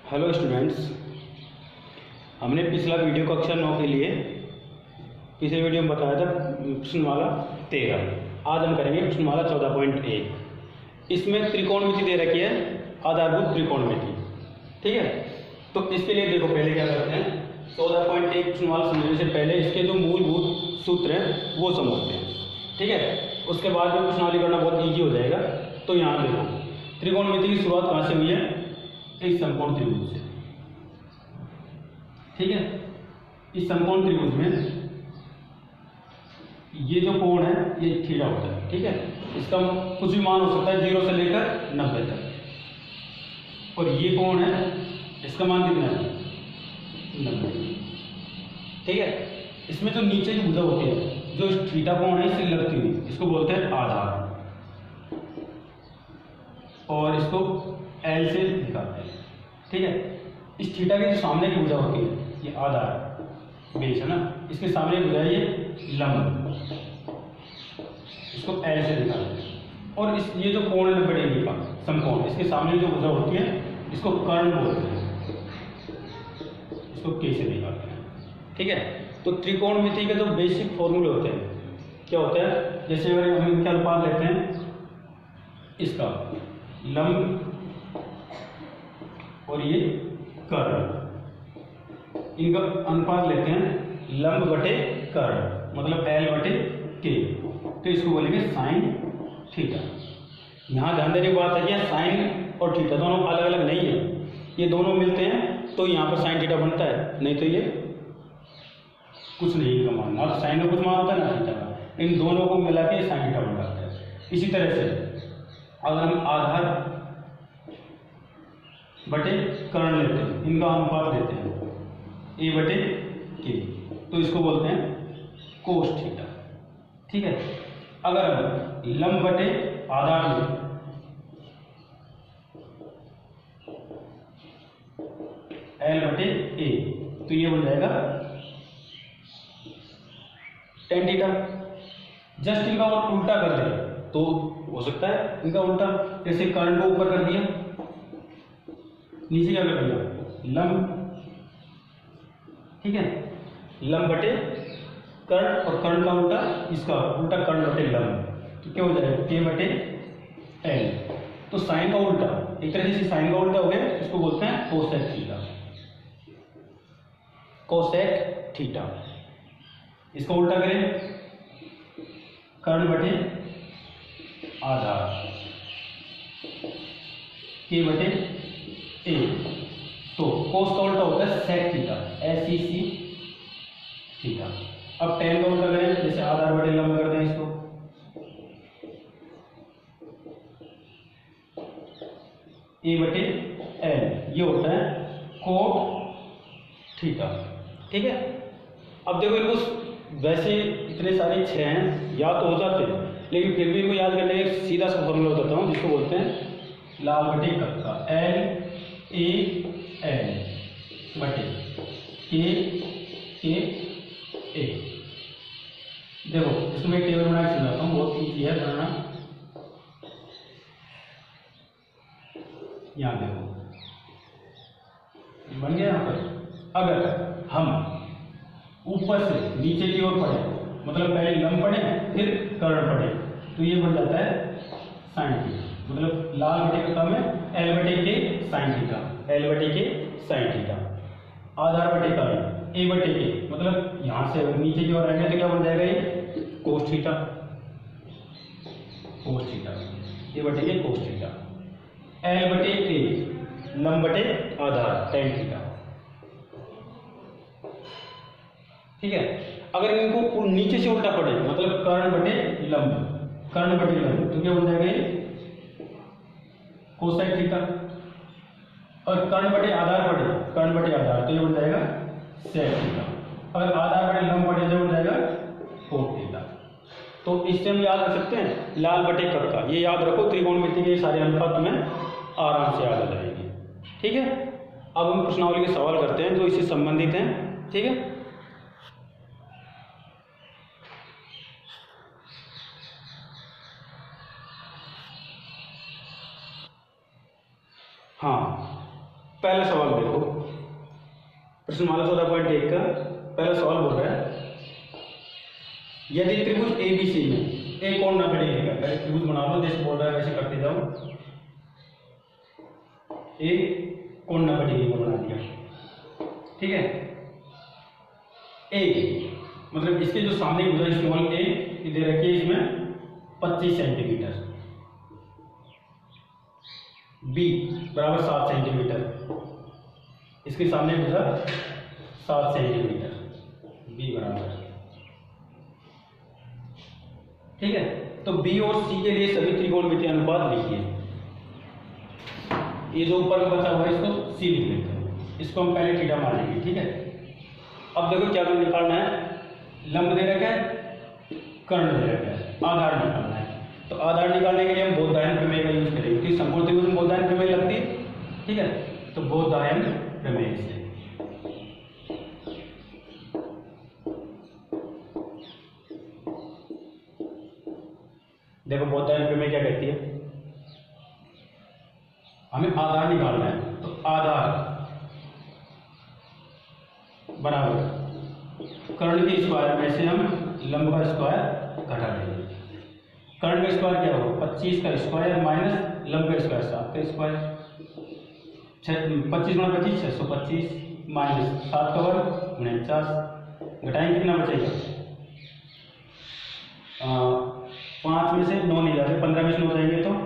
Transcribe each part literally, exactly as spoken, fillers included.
Hello students, हमने पिछला video कक्षा नौ के लिए पिछले वीडियो में बताया था प्रश्नमाला तेरह। आज हम करेंगे प्रश्नमाला चौदह पॉइंट एक। इसमें त्रिकोणमिति दे रखी है, आधारभूत त्रिकोणमिति। ठीक है, तो इसके लिए देखो पहले क्या करते हैं, चौदह पॉइंट एक प्रश्नमाला समझने से पहले इसके जो मूलभूत सूत्र हैं वो समझते हैं। ठीक है, उसके बाद में प्रश्नावली करना बहुत ईजी हो जाएगा। तो यहाँ देखो, त्रिकोणमिति की शुरुआत कहाँ से हुई है? इस समकोण त्रिभुज से। ठीक है, इस समकोण त्रिभुज में ये जो कोण है ये थीटा होता है। ठीक है, इसका कुछ भी मान हो सकता है जीरो से लेकर नब्बे तक। और ये कोण है, इसका मान कितना है? नब्बे। ठीक है, इसमें जो नीचे की भुजा होती है, जो इस थीटा कोण है इससे लगती हुई, इसको बोलते हैं आधार। और इसको एल से दिखाते हैं। ठीक है, इस थीटा की जो सामने की भुजा होती है ये आधार बेस है ना, इसके सामने की भुजा ये लंब, इसको एल से दिखाते हैं। और इस ये जो कोण है नब्बे डिग्री का समकोण, इसके सामने जो भुजा होती है इसको कर्ण बोलते हैं, इसको के से दिखाते हैं। ठीक है, तो त्रिकोणमिति के जो बेसिक फॉर्मूले होते हैं क्या होता है, जैसे अगर हम इनका अनुपात लेते हैं, इसका लंब और ये कर्ण, इनका अनुपात लेते हैं लंब बटे कर्ण, मतलब एल बटे के, तो इसको बोलेंगे साइन थीटा। यहाँ ध्यान देने की बात है कि साइन और थीटा दोनों अलग अलग नहीं है, ये दोनों मिलते हैं तो यहाँ पर साइन थीटा बनता है, नहीं तो ये कुछ नहीं इनका मान। ना तो साइन में कुछ मान होता है ना थीटा का, इन दोनों को मिला के साइन थीटा बन जाता है। इसी तरह से अगर हम आधार बटे कर्ण लेते हैं, इनका अनुपात लेते हैं ए बटे के, तो इसको बोलते हैं कोस थीटा। ठीक है, अगर हम लंब बटे आधार लें, एल बटे ए, तो ये बन जाएगा टेन थीटा। जस्ट इनका और उल्टा कर दें तो हो सकता है इनका उल्टा, जैसे कर्ण को ऊपर कर दिया, नीचे क्या कर दिया लंब। ठीक है, लंब बटे कर्ण, और कर्ण का उल्टा इसका उल्टा कर्ण बटे लंब, तो क्या हो जाएगा के बटे एल। तो साइन का उल्टा, एक तरह से साइन का उल्टा हो गया, इसको बोलते हैं कोसेक थीटा। कोसेक थीटा, इसका उल्टा करें कर्ण बटे आधार के बटे ए, तो कोस का उल्टा होता है sec theta, S C C theta. अब टेन का उल्टा करें, जैसे आधार बटे लंब कर दें इसको, ए बटे एल, ये होता है कोट थीटा। ठीक है, अब देखो इनको वैसे इतने सारे छह हैं, याद तो हो जाते हैं, लेकिन फिर भी इनको याद करने एक सीधा सा फॉर्मूला बताता हूँ, जिसको बोलते हैं लाल बटे कक्का, एल ए एल बटे के के ए। देखो इसको मैं टेबल बना के समझाता हूँ, बहुत ईजी है बनाना। यहाँ देखो बन गया। यहाँ पर अगर हम ऊपर से नीचे की ओर पढ़े, मतलब पहले लंब पढ़े फिर कर्ण पढ़े, तो ये बन जाता है साइन थीटा, मतलब लाल बटे कक्का में एल बटे के साइन थीटा, एल बटे के साइन थीटा। आधार बटे कर्ण ए बटे के, मतलब यहां से नीचे की ओर आएंगे तो क्या बन जाएगा ये कोस थीटा, कोस थीटा, ए बटे के कोस थीटा। एल बटे के लंब बटे आधार टेन थीटा। ठीक है, अगर इनको नीचे से उल्टा पड़े, मतलब कर्ण बटे लंब, कर्ण बटे लंब, तो क्या बन जाएगा ये कोसाइन थीटा। और कर्ण बटे आधार पड़े, कर्ण बटे आधार, तो ये बन जाएगा सेक थीटा। अगर आधार बटे लंब पड़े तो बन जाएगा कोट थीटा। तो इससे हम याद रख सकते हैं लाल बटे कक्का, ये याद रखो, त्रिकोणमिति के सारे अनुपात तुम्हें आराम से याद आ जाएंगे। ठीक है, अब हम प्रश्नावली के सवाल करते हैं जो इससे संबंधित हैं। ठीक है, हाँ पहला सवाल देखो, प्रश्नमाला चौदह पॉइंट एक का पहला सवाल बोल रहा है यदि त्रिभुज ए बी सी में एक कोण नब्बे डिग्री का, पहले त्रिभुज बना लो जैसे बोल रहा है वैसे करते जाओ। एक कोण नब्बे डिग्री का बना दिया, ठीक है। ए मतलब इसके जो सामने भुजा स्मॉल ए दे रखी है इसमें पच्चीस सेंटीमीटर, बी बराबर सात सेंटीमीटर, इसके सामने भुजा सात सेंटीमीटर, बी बराबर, ठीक है। तो बी और सी के लिए सभी त्रिकोणमितीय अनुपात लिखिए। ये जो ऊपर का बचा हुआ है इसको सी लिख लेते हैं, इसको हम पहले थीटा मान लेंगे, ठीक है। अब देखो क्या तो निकालना है, लंब दे रखा है, कर्ण दे रखा है, आधार निकालना है। तो आधार निकालने के लिए हम बोधायन प्रमेय का यूज करेंगे, क्योंकि संपूर्ण त्रिभुज में बोधायन प्रमेय लगती है, ठीक है। तो बोधायन प्रमेय से देखो बोधायन प्रमेय क्या कहती है, हमें आधार निकालना है। तो आधार बराबर कर्ण के स्क्वायर में से हम लंब का स्क्वायर घटा देंगे। कर्ण का स्क्वायर क्या होगा, पच्चीस का स्क्वायर माइनस लंब का स्क्वायर सात का स्क्वायर, पच्चीस गुणा पच्चीस छः सौ पच्चीस माइनस सात का वर्ग उनचास, घटाएंगे कितना बचेगा, पाँच में से नौ नहीं जाते, पंद्रह में से नौ जाएंगे तो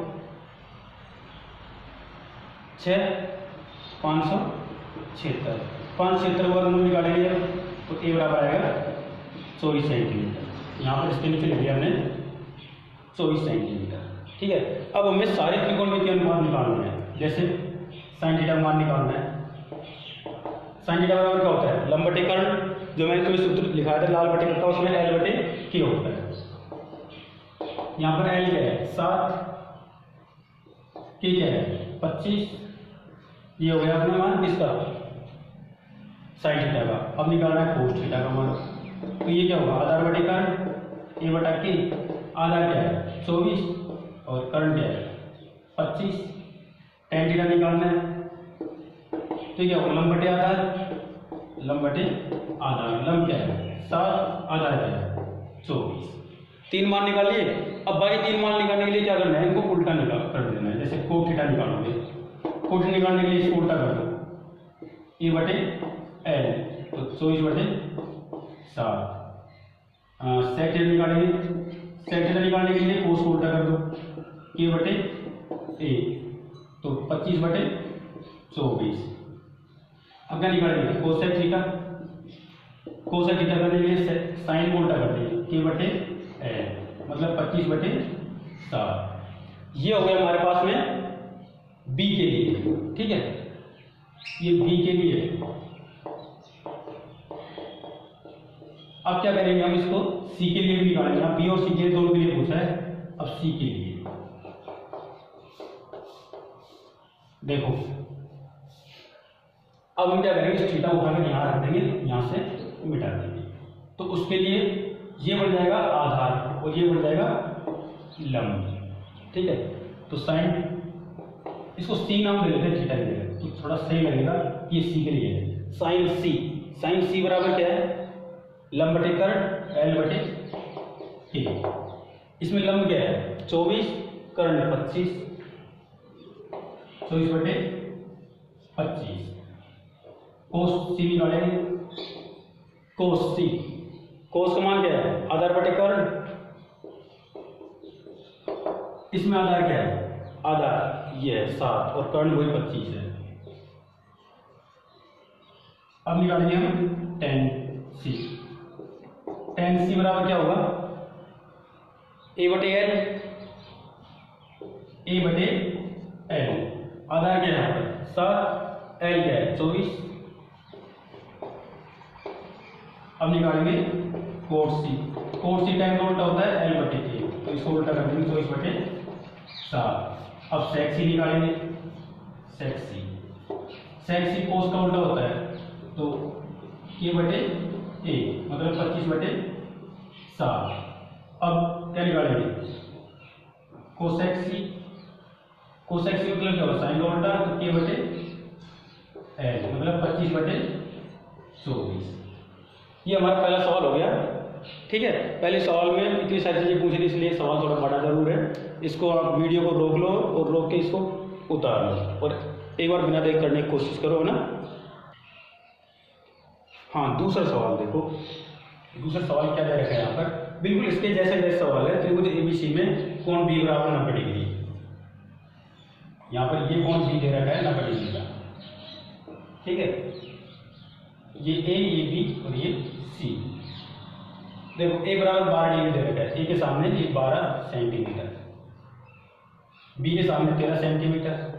छः पाँच सौ छिहत्तर, पाँच छिहत्तर वर्गमूल निकालेंगे तो ए बराबर आएगा चौबीस सेंटीमीटर। यहाँ पर इसके नीचे लिख दिया हमने चौबीस सेंटीमीटर, ठीक है। अब हमें सारे त्रिकोणमितीय अनुपात निकालना है, जैसे साइन थीटा मान निकालना है। साइन थीटा बराबर क्या होता है, लंब बटे कर्ण, जो मैंने तुम्हें सूत्र लिखा था लाल बटे करता उसमें एल बटे के होता है। यहाँ पर एल क्या है सात, के क्या है पच्चीस, ये हो गया अपना मान किसका, साइन थीटा का। अब निकालना है कोस थीटा का मान। तो ये क्या होगा, आधार बटे कर्ण, ए बटा के, आधार क्या है चौबीस और कर्ण क्या है पच्चीस, टेन थीटा निकालना है। तो क्या होगा, लंब बटे आधार, लंब बटे आधार, लंब क्या है सात, आधार क्या है चौबीस, तीन मान निकाल लिए। अब बाकी तीन मान निकालने के लिए क्या करना है, इनको उल्टा निकाल कर देना है। जैसे कोट थीटा निकालोगे, कोट निकालने के लिए इसको उल्टा कर दो, ए बटे एल, तो चौबीस बटे सात। सेक थीटा निकालेंगे, सेक थीटा निकालने के लिए कोस को उल्टा कर दो, के बटे ए, तो पच्चीस बटे चौबीस। अब क्या निकालेंगे, कोसेक थीटा, कोसेक थीटा करने के लिए साइन को उल्टा कर देंगे, के बटे एल, मतलब पच्चीस बटे सात। ये हो गया हमारे पास में बी के लिए, ठीक है। ये बी के लिए। अब क्या करेंगे, हम इसको सी के लिए भी निकालेंगे। बी और सी के लिए दोनों के लिए पूछा है, अब सी के लिए देखो। अब हम क्या करेंगे, इस थीटा उठाकर यहां रख देंगे, यहां से मिटा देंगे। तो उसके लिए ये बन जाएगा आधार और ये बन जाएगा लंब, ठीक है। तो साइन, इसको सी नाम दे देते हैं थीटा के लिए, तो थोड़ा सही लगेगा। ये सी के लिए है, साइन सी, साइन सी बराबर क्या है, लंब बटे कर्ण, एल बटे के। इसमें लंब क्या है चौबीस, कर्ण पच्चीस, चौबीस बटे पच्चीस। कोस सी निकालेंगे, कोस सी, कोस का मान क्या है आधार बटे कर्ण, इसमें आधार क्या है, आधार ये है सात और कर्ण वही पच्चीस है। अब निकालेंगे हम टेन सी, टेन सी बराबर क्या होगा, ए बटे एल, ए बटे एल, आधार क्या है सात, एल क्या है चौबीस। अब निकालेंगे cot C, cot C time का उल्टा होता है एल बटे के, तो इसको उल्टा कर देंगे चौबीस बटे सात। अब सेक सी निकालेंगे, सेक सी, सेक सी कोस का उल्टा होता है, तो के बटे ए, मतलब पच्चीस बटे सात। अब क्या निकालेंगे, कोसेक सी, कोसेक सी मतलब क्या होगा साइन का उल्टा, तो के बटे एल मतलब पच्चीस बटे चौबीस। ये हमारा पहला सवाल हो गया। ठीक है, पहले सवाल में इतनी सारी चीज़ें पूछ रही इसलिए सवाल थोड़ा बड़ा जरूर है। इसको आप वीडियो को रोक लो और रोक के इसको उतार लो और एक बार बिना देख करने की कोशिश करो ना। हाँ, दूसरा सवाल देखो। दूसरा सवाल क्या दे रखा है यहाँ पर, बिल्कुल इसके जैसे जैसे सवाल है। त्रिभुज एबीसी में कोण बी बराबर नब्बे डिग्री। यहाँ पर ये कोण बी दे रखा है नब्बे डिग्री का। ठीक है, ये ए, ये बी और ये सी। देखो ए बराबर बारह डिग्री दे रखा है। ए के सामने ये बारह सेंटीमीटर, बी के सामने तेरह सेंटीमीटर।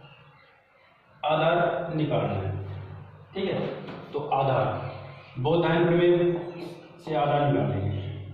आधार निकालना है। ठीक है, तो आधार बोधायन प्रमेय से आधार निकालेंगे।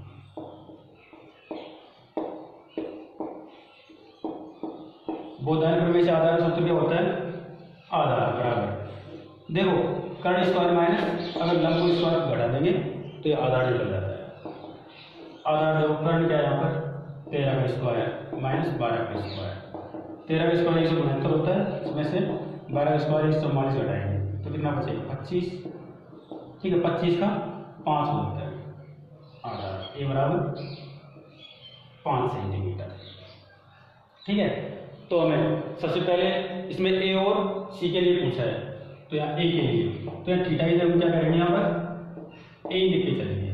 बोधायन प्रमेय से आधार का सूत्र क्या होता है, आधार बराबर देखो कर्ण स्क्वायर माइनस अगर लंब को स्क्वायर घटा देंगे तो ये आधार निकल जाता है। आधार देखो कर्ण क्या है यहाँ पर तेरह का स्क्वायर माइनस बारह का स्क्वायर। तेरह का स्क्वायर एक सौ उनहत्तर होता है, इसमें से बारह का स्क्वायर एक सौ चौवालीस घटाएंगे तो कितना बचेगा पच्चीस। ठीक है, पच्चीस का पाँच होता है आधार। ए बराबर पाँच सेंटीमीटर। ठीक है, तो हमें सबसे पहले इसमें ए और सी के लिए पूछा है तो यहाँ ए के लिए तो यहाँ थीटा की जगह क्या करेंगे, यहाँ पर ए लिख के चलेंगे।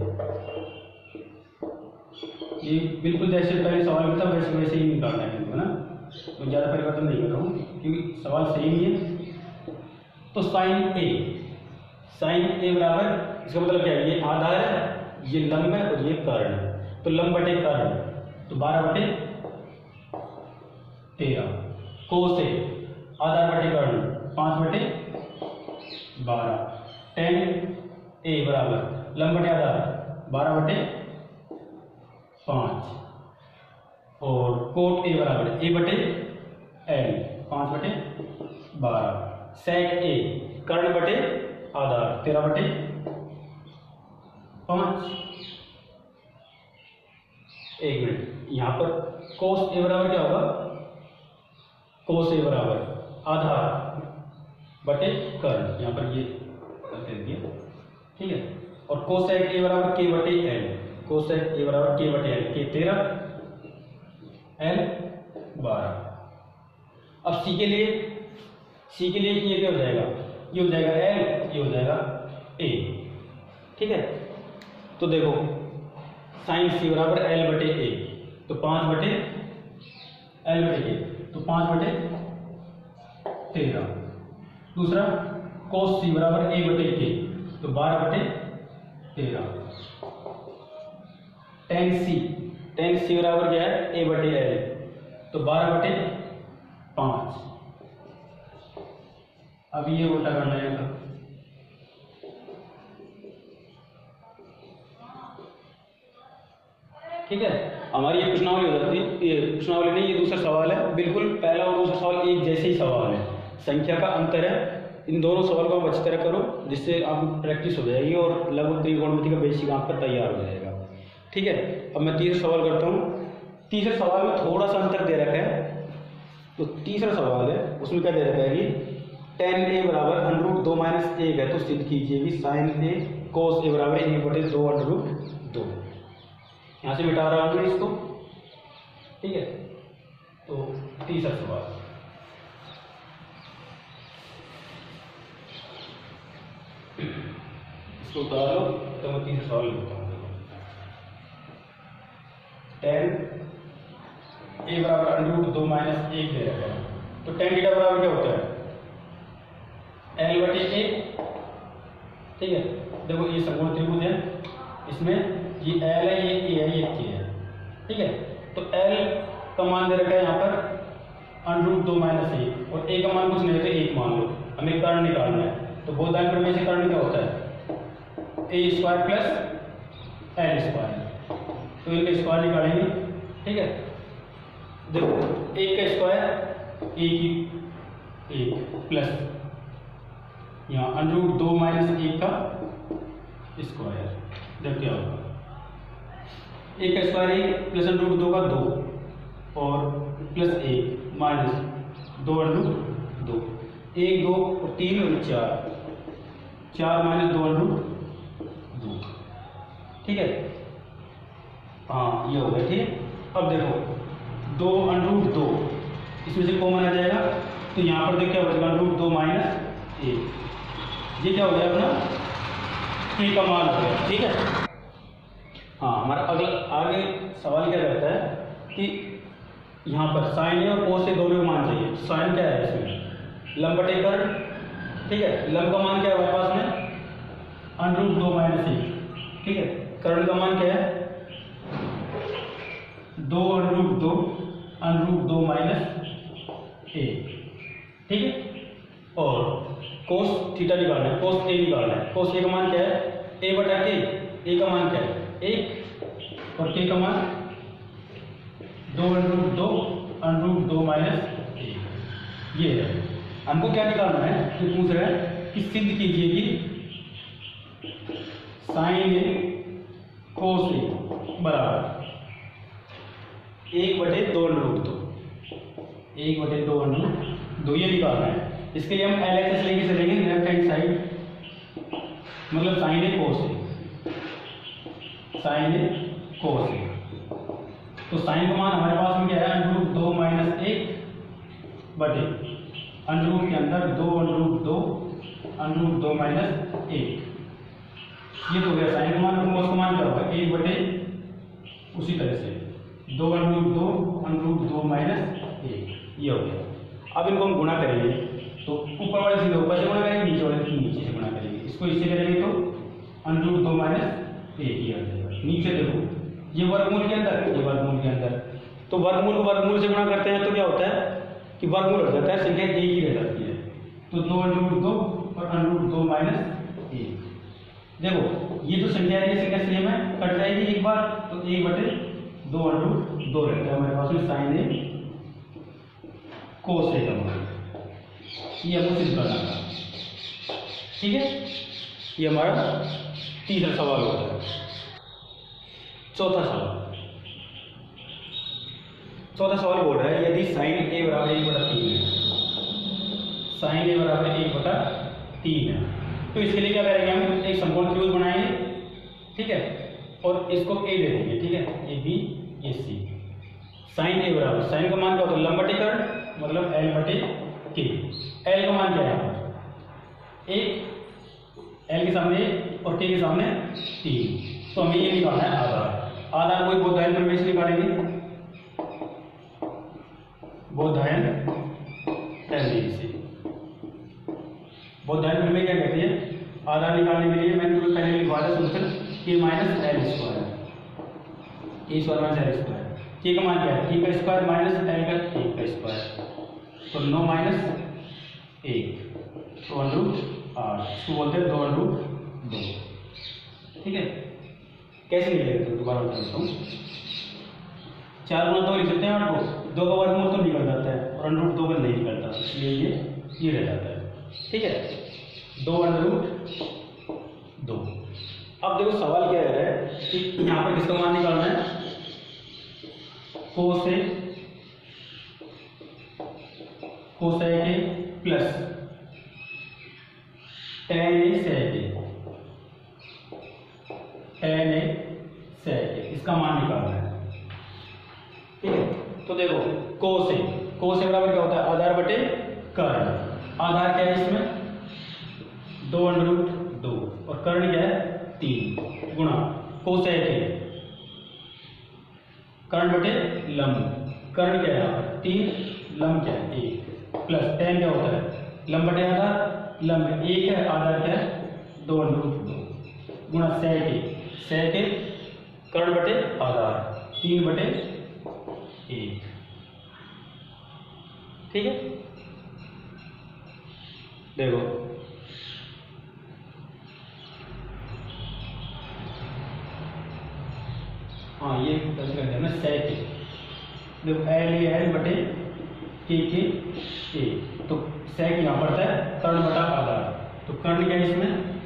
ये बिल्कुल जैसे पहले सवाल में था वैसे वैसे ही निकालना है है ना, तो ज़्यादा परिवर्तन नहीं कर रहा हूँ क्योंकि सवाल सेम ही है। तो साइन ए साइन ए बराबर इसका मतलब क्या है, ये आधार है, ये लंब है और ये कर्ण है। तो लंब बटे कर्ण तो बारह बटे तेरह। कोस ए आधार बटे कर्ण पाँच बटे बारह। टेन ए बराबर लंब बटे आधार बारह बटे पाँच और कोट ए बराबर ए बटे एल पाँच बटे बारह। सेक ए कर्ण बटे आधार तेरह बटे पाँच। एक मिनट, यहाँ पर कोस ए बराबर क्या होगा, कोस ए बराबर आधार बटे कर्ण, यहाँ पर ये करते दिए। ठीक है, और कोसेक ए बराबर के बटे एल। कोसेक ए बराबर के बटे एल, के तेरह एल बारह। अब सी के लिए सी के लिए ये क्या हो जाएगा, ये हो जाएगा एल, ये हो जाएगा ए। ठीक है, तो देखो साइन सी बराबर एल बटे ए तो पाँच बटे एल बटे ए तो पाँच बटे तेरह। दूसरा कोस सी बराबर ए बटे के तो बारह बटे तेरह। टेन सी टेन सी बराबर क्या है ए बटे एल तो बारह बटे पाँच। अब ये उल्टा करना है तो ठीक है, हमारी ये प्रश्नावली हो जाती है। ये प्रश्नावली नहीं, ये दूसरा सवाल है। बिल्कुल पहला और दूसरा सवाल एक जैसे ही सवाल है, संख्या का अंतर है। इन दोनों सवाल को आप अच्छी तरह करो जिससे आपको प्रैक्टिस हो जाएगी और लगभग त्रिकोणमिति का बेसिक आपका तैयार हो जाएगा। ठीक है, अब मैं तीसरा सवाल करता हूँ। तीसरे सवाल में थोड़ा सा अंतर दे रखा है। तो तीसरा सवाल है उसमें क्या दे रखा है कि टेन ए बराबर अंडर रूट दो माइनस एक है तो सिद्ध कीजिए कि साइन ए कोस ए बराबर एक बटे दो अंडर रूट दो। यहाँ से मिटा रहा हूँ मैं इसको। ठीक है, तो तीसरा सवाल इसको उतार लो तो मैं तीसरा सवाल लिखता हूँ। टेन ए बराबर अंडर रूट दो माइनस एक दे रखा है तो टेन थीटा बराबर क्या होता है एल बटे ए। ठीक है, देखो ये समकोण त्रिभुज है, इसमें ये एल है, ये ए है, ये के है। ठीक है, तो एल का मान दे रखा है यहाँ पर अंडर रूट दो माइनस एक और ए का मान कुछ नहीं तो एक मान लो। हमें कर्ण निकालना है तो बोधायन प्रमेय से कर्ण क्या होता है A square plus L square. तो इनके स्क्वायर निकालेंगे। ठीक है, देखो एक का स्क्वायर एक की एक प्लस यहाँ अंडर रूट दो माइनस एक का स्क्वायर। जब क्या होगा एक का स्क्वायर एक प्लस अंडर रूट दो का दो और प्लस एक माइनस दो अंडर रूट दो। एक दो और तीन और चार, चार माइनस दो अंडर दो, ठीक है। हाँ ये हो गया, ठीक है। अब देखो दो अंडर दो, इसमें से कॉमन आ जाएगा, तो यहाँ पर देखो क्या बचेगा, अंडर दो माइनस एक, ये क्या हो गया अपना के का मान हो गया, ठीक है। हाँ हमारा अगला आगे सवाल क्या रहता है कि यहाँ पर साइन ए और कोस ए दोनों का मान चाहिए। साइन क्या है इसमें, लंब बटे कर्ण, ठीक है। लंब का मान क्या है हमारे पास में, अंडर दो माइनस एक, ठीक है। कर्ण का मान क्या है, दो अंडर दो अंडर दो माइनस एक, ठीक है। और कोस थीटा निकालना है, कोस ए निकालना है। कोस ए का मान क्या है, ए बटा के, ए का मान क्या है एक, और के का मान दो अंडर दो अंडर दो माइनस एक, ये है। हमको क्या निकालना है, तो पूछ रहे हैं कि सिद्ध कीजिए कि साइन ए कोस ए बराबर एक बटे दो अंडर दो, एक बटे दो अंडर दो, ये निकालना है। इसके लिए हम एल एच एस लेके चलेंगे लेफ्ट हैंड साइड, मतलब sine A cos A, sine A cos A. तो साइन का मान हमारे पास में क्या है, अंडर रूट दो माइनस एक बटे अंडर रूट के अंदर दो अंडर रूट दो अंडर रूट दो माइनस एक, ये तो गया साइन का मान। और कोस का मान क्या होगा, एक बटे उसी तरह से दो अंडर रूट दो अंडर रूट दो माइनस एक, ये हो गया। अब इनको हम गुणा करेंगे, तो ऊपर वाले सीधे ऊपर से गुणा करेंगे, नीचे वाले से नीचे से गुणा करेंगे। इसको इससे करेंगे तो अंडर रूट दो माइनस एक ही आ जाएगा। नीचे देखो ये वर्गमूल के अंदर, ये वर्गमूल के अंदर, तो वर्गमूल को वर्गमूल से गुणा करते हैं तो क्या होता है कि वर्गमूल हो जाता है, संख्या एक ही रह जाती है। तो दो अंडर रूट दो और अंडर रूट दो माइनस एक, देखो ये जो संख्या है ये संख्या सेम है, कट जाएगी एक बार, तो एक बटे दो अंडर रूट दो रहता है हमारे पास में साइन ए कोस ए का मान, ये हमको सिद्ध करना था, ठीक है। ये हमारा तीसरा सवाल होता है। चौथा सवाल, चौथा सवाल बोल रहा है यदि साइन ए बराबर एक बटा तीन है, साइन ए बराबर एक बटा तीन है, तो इसके लिए क्या करेंगे, हम एक समकोण त्रिभुज बनाएंगे, ठीक है, और इसको ए दे देंगे, ठीक है, A B A C. Sign ए बराबर, साइन का मान क्या होता है, लंब बटे कर्ण, मतलब एल बटे के। एल का मान क्या है, एक, एल के सामने और के के सामने तीन, तो हमें ये निकालना है आधार। आधार कोई बोधायन प्रमेय निकालेंगे, बोधायन प्रमेय से। बोधायन प्रमेय क्या कहती है, आधार निकालने के लिए मैंने तुम्हें पहले लिखवा दिया सॉल्यूशन के minus L square, A square minus L square. के का मान क्या है, के का स्क्वायर माइनस एल का एक का स्क्वायर, तो नौ माइनस एक, तो अंडर आठ, इसको बोलते हैं दो अंडर दो, ठीक है। कैसे निकलेगा, तो दोबारा बताता हूँ, चार गुना दो लिख सकते हैं आठ को, दो का वर्गमूल तो निकल जाता है और अंडर रूट दो का नहीं निकलता, इसलिए ये ये रह जाता है, ठीक है। दो अंडर रूट दो। अब देखो सवाल क्या है कि यहाँ पर किसका मान निकालना है, कोस ए कोस ए के plus tan A sec A, tan A sec A, इसका मान निकालना है, ठीक है। तो देखो कोस ए, कोस ए बराबर क्या होता है, आधार बटे कर्ण। आधार क्या है इसमें, दो अंडर रूट दो, और कर्ण क्या है तीन, गुणा कोस ए के कर्ण बटे लंब, कर्ण क्या है तीन, लंब क्या है एक, प्लस टेन क्या होता है लंब बटे आधार, लंब एक है, आधार क्या है दो अंडर रूट दो, गुणा सेक ए, सेक ए कर्ण बटे आधार तीन बटे एक, ठीक है। देखो हाँ ये कैसे कर देना, सेक ए, देखो एल ए एल बटे के के ए, तो सेक यहाँ पड़ता है कर्ण बटा आधार, तो कर्ण क्या है इसमें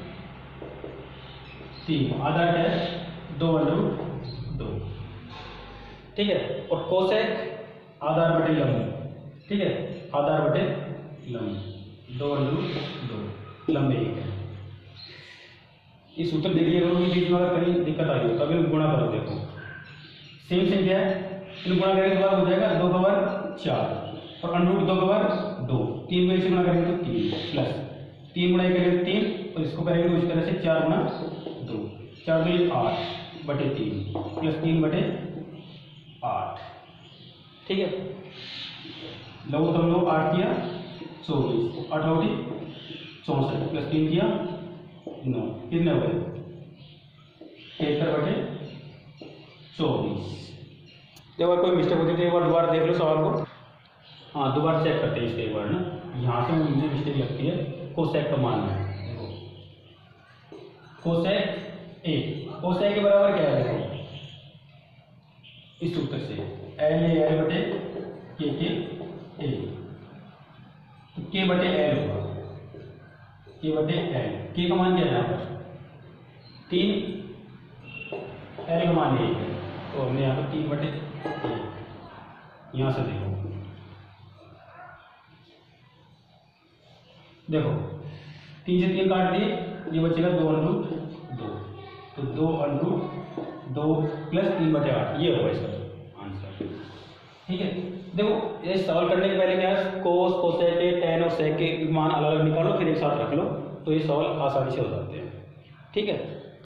तीन, आधार क्या है दो अंडर रूट दो, ठीक है। और कोसेक आधार बटे लंब, ठीक है, आधार बटे लंब, दो अंडरूट दो लंबे एक है। इस सूत्र देखिए, दोनों के बीच में अगर कहीं दिक्कत आ गई तो अभी गुणा करो, देखो सेम सेम क्या है, इन गुणा करेंगे तो हो जाएगा दो का वर्ग चार और अंडरूट दो का वर्ग दो, तीन को इससे गुणा करेंगे तो तीन प्लस तीन गुणा करेंगे तीन और इसको करेंगे तो इस तरह से चार गुणा दो, चार दो आठ बटे तीन प्लस तीन बटे आठ। ठीक है, लघु तुम लोग आठ किया चौबीस, आठ लौटी चौंसठ प्लस तीन किया नौ, कितने हो गए तिहत्तर बटे चौबीस। देखो कोई मिस्टेक होती है एक बार दोबारा देख लो सवाल को। हाँ दोबारा चेक करते हैं इसके एक बार ना, यहाँ से मुझे मिस्टेक लगती है। कोसेक का मान है, देखो कोसेक ए, कोसेक के बराबर क्या है, देखो इस सूत्र से एल ए एल बटे के के ए, तो के बटे एल होगा, के बटे एल, के का मान क्या है यहाँ पर तीन, एल का मान एक है, तो हमने यहाँ पर तीन बटे एक, यहाँ से देखो देखो तीन से तीन काट दिए, ये बचेगा दो अंडरूट दो, तो दो अंडरूट दो प्लस तीन बटे आठ, ये होगा इसका आंसर। ठीक है, देखो ये सवाल करने के पहले क्या है, कोस कोसेक के टेन और सेक के मान अलग अलग निकालो, फिर एक साथ रख लो, तो ये सवाल आसानी से हो जाते हैं। ठीक है।